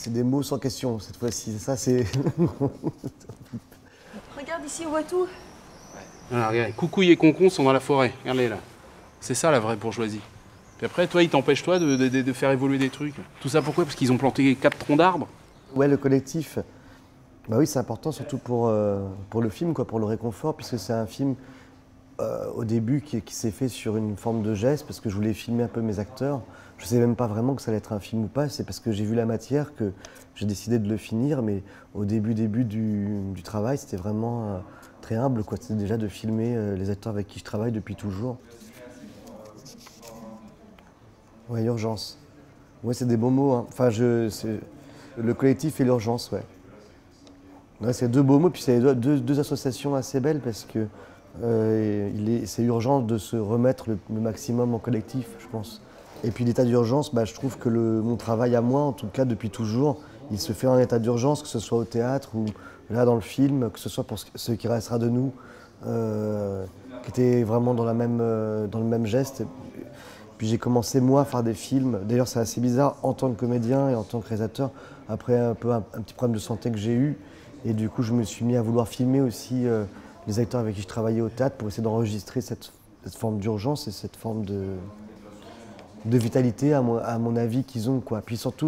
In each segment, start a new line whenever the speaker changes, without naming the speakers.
c'est des mots sans question cette fois-ci. Ça, c'est.
Regarde ici, on voit tout.
Alors, regarde, Coucouille et Concon sont dans la forêt. Regardez là. C'est ça la vraie bourgeoisie. Puis après, toi, ils t'empêchent toi de faire évoluer des trucs. Tout ça pourquoi? Parce qu'ils ont planté 4 troncs d'arbres.
Ouais, le collectif. Bah oui, c'est important surtout pour le film, quoi, pour le réconfort, puisque c'est un film au début qui s'est fait sur une forme de geste, parce que je voulais filmer un peu mes acteurs. Je ne savais même pas vraiment que ça allait être un film ou pas, c'est parce que j'ai vu la matière que j'ai décidé de le finir, mais au début du travail, c'était vraiment très humble, quoi. C'était déjà de filmer les acteurs avec qui je travaille depuis toujours. Ouais, urgence. Ouais, c'est des beaux mots, hein. Enfin, le collectif et l'urgence, ouais. Ouais, c'est deux beaux mots, puis c'est deux associations assez belles parce que c'est urgent de se remettre le maximum en collectif, je pense. Et puis l'état d'urgence, bah, je trouve que mon travail à moi, en tout cas depuis toujours, il se fait en état d'urgence, que ce soit au théâtre ou là dans le film, que ce soit pour ce qui restera de nous, qui était vraiment dans le même geste. Puis j'ai commencé moi à faire des films. D'ailleurs c'est assez bizarre en tant que comédien et en tant que réalisateur, après un petit problème de santé que j'ai eu. Et du coup je me suis mis à vouloir filmer aussi les acteurs avec qui je travaillais au théâtre pour essayer d'enregistrer cette forme d'urgence et cette forme de vitalité à mon avis qu'ils ont, quoi. Puis surtout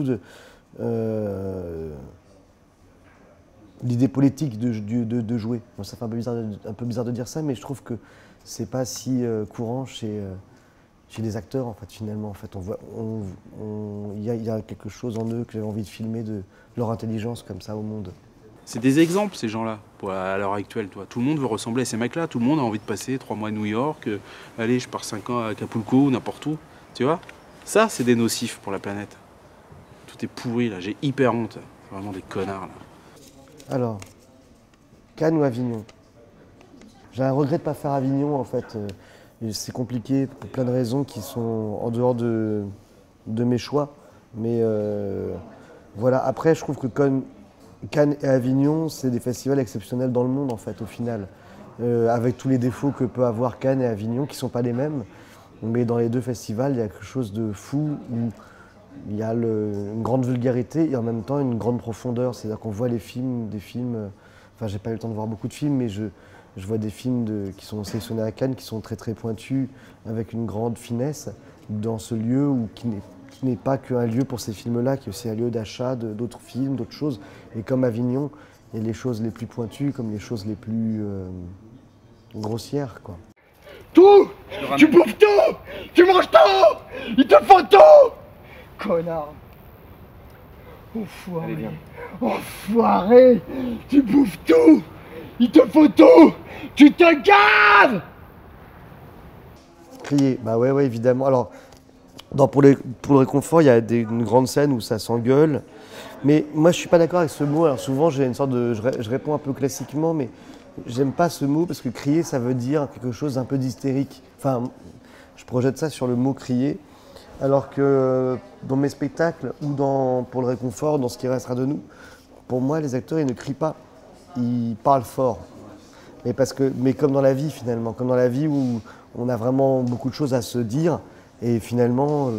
l'idée politique de jouer. Bon, ça fait un peu bizarre de dire ça, mais je trouve que c'est pas si courant chez les acteurs, en fait, finalement. En fait, il y a quelque chose en eux que j'avais envie de filmer, de leur intelligence comme ça au monde.
C'est des exemples, ces gens-là, à l'heure actuelle. Toi. Tout le monde veut ressembler à ces mecs-là. Tout le monde a envie de passer 3 mois à New York. Allez, je pars 5 ans à Acapulco ou n'importe où. Tu vois? Ça, c'est des nocifs pour la planète. Tout est pourri, là. J'ai hyper honte. C'est vraiment des connards, là.
Alors, Cannes ou Avignon? J'ai un regret de ne pas faire Avignon, en fait. C'est compliqué pour plein de raisons qui sont en dehors de mes choix. Mais voilà, après, je trouve que Cannes et Avignon, c'est des festivals exceptionnels dans le monde, en fait, au final. Avec tous les défauts que peut avoir Cannes et Avignon, qui ne sont pas les mêmes. Mais dans les deux festivals, il y a quelque chose de fou où il y a une grande vulgarité et en même temps une grande profondeur. C'est-à-dire qu'on voit des films. Enfin, j'ai pas eu le temps de voir beaucoup de films, mais je vois des films qui sont sélectionnés à Cannes, qui sont très très pointus, avec une grande finesse, dans ce lieu qui n'est pas qu'un lieu pour ces films-là, qui est aussi un lieu d'achat d'autres films, d'autres choses. Et comme Avignon, il y a les choses les plus pointues comme les choses les plus grossières, quoi.
Tout! Tu bouffes tout! Tu manges tout! Il te faut tout! Connard! Enfoiré!
Allez, viens.
Enfoiré! Tu bouffes tout! Il te faut tout! Tu te gaves!
Crier, bah ouais, évidemment. Alors, pour le réconfort, il y a une grande scène où ça s'engueule. Mais moi, je suis pas d'accord avec ce mot. Alors souvent, j'ai une sorte je réponds un peu classiquement, mais j'aime pas ce mot parce que crier, ça veut dire quelque chose d'un peu d'hystérique. Enfin, je projette ça sur le mot crier. Alors que dans mes spectacles ou pour le réconfort, dans ce qui restera de nous, pour moi, les acteurs, ils ne crient pas. Ils parlent fort. Mais comme dans la vie, finalement. Comme dans la vie où on a vraiment beaucoup de choses à se dire. Et finalement,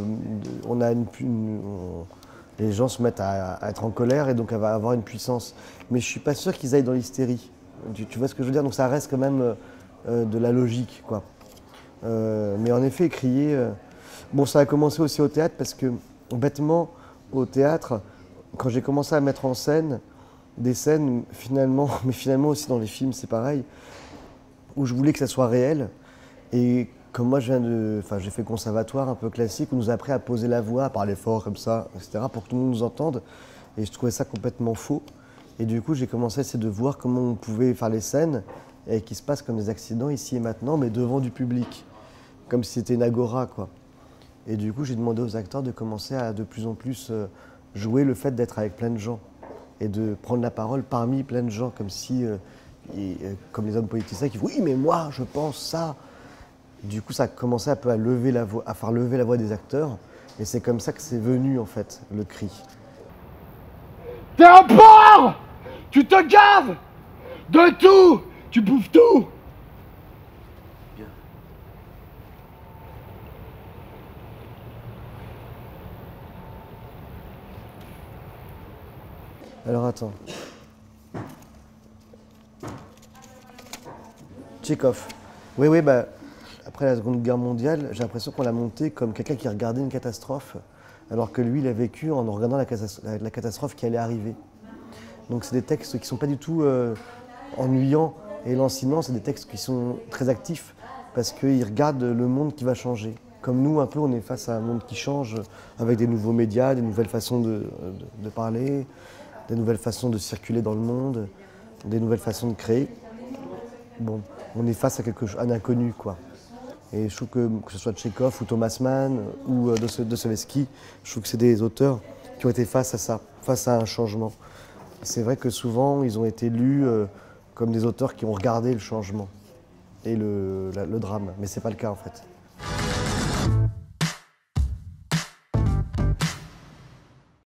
les gens se mettent à être en colère et donc à avoir une puissance. Mais je ne suis pas sûr qu'ils aillent dans l'hystérie. Tu vois ce que je veux dire? Donc ça reste quand même de la logique, quoi. Mais en effet, crier... Bon, ça a commencé aussi au théâtre parce que, bêtement, au théâtre, quand j'ai commencé à mettre en scène des scènes, finalement, mais finalement aussi dans les films, c'est pareil, où je voulais que ça soit réel. Et comme moi, j'ai fait le conservatoire un peu classique, où on nous a appris à poser la voix, à parler fort comme ça, etc., pour que tout le monde nous entende. Et je trouvais ça complètement faux. Et du coup, j'ai commencé à essayer de voir comment on pouvait faire les scènes et qui se passent comme des accidents ici et maintenant, mais devant du public. Comme si c'était une agora, quoi. Et du coup, j'ai demandé aux acteurs de commencer à de plus en plus jouer le fait d'être avec plein de gens et de prendre la parole parmi plein de gens, comme si, comme les hommes politiciens qui disent « Oui, mais moi, je pense ça ». Du coup, ça a commencé un peu à faire lever la voix des acteurs. Et c'est comme ça que c'est venu, en fait, le cri.
T'es un porc! Tu te gaves! De tout! Tu bouffes tout!
Alors attends. Tchekhov. Oui, oui, bah, après la Seconde Guerre mondiale, j'ai l'impression qu'on l'a monté comme quelqu'un qui regardait une catastrophe, alors que lui, il a vécu en regardant la catastrophe qui allait arriver. Donc c'est des textes qui ne sont pas du tout ennuyants et lancinants, c'est des textes qui sont très actifs, parce qu'ils regardent le monde qui va changer. Comme nous, un peu, on est face à un monde qui change, avec des nouveaux médias, des nouvelles façons de parler, des nouvelles façons de circuler dans le monde, des nouvelles façons de créer. Bon, on est face à un inconnu, quoi. Et je trouve que ce soit Tchekhov ou Thomas Mann ou Dostoïevski, je trouve que c'est des auteurs qui ont été face à ça, face à un changement. C'est vrai que souvent, ils ont été lus comme des auteurs qui ont regardé le changement et le drame, mais c'est pas le cas en fait.